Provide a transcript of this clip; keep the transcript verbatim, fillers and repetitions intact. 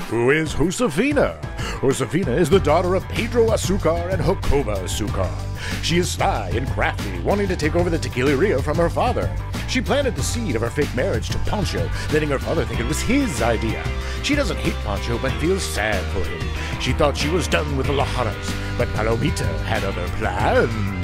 Who is Josefina? Josefina is the daughter of Pedro Azúcar and Jacoba Azúcar. She is sly and crafty, wanting to take over the tequileria from her father. She planted the seed of her fake marriage to Pancho, letting her father think it was his idea. She doesn't hate Pancho, but feels sad for him. She thought she was done with the Lajarras, but Palomita had other plans.